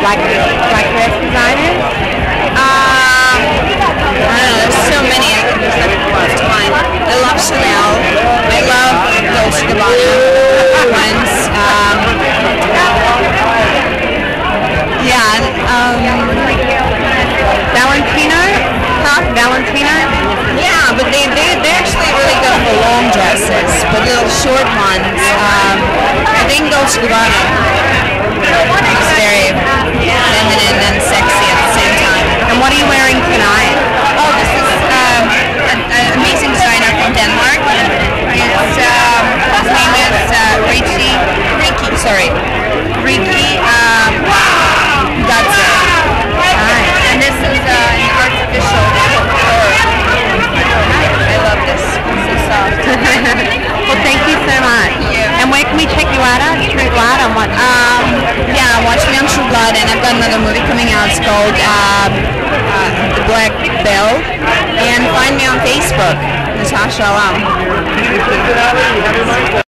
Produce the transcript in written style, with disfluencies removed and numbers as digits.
black dress designers? I don't know, there's so many I could just have to find. I love Chanel. I love Dolce & Gabbana ones. Valentino? Huh? Valentino? Yeah, but they're actually really good for long dresses, but little short ones. I think Dolce & Gabbana is very feminine and sexy at the same time. And what are you wearing tonight? Oh, this is an amazing designer from Denmark. His name is Riki Gudze. And this is an artificial fur. I love this. It's so soft. Well, thank you so much. And where can we check you out at? True Blood on what? Yeah, watch me on True Blood, and I've got another movie coming out. It's called The Black Bell. And find me on Facebook, Natasha Alam.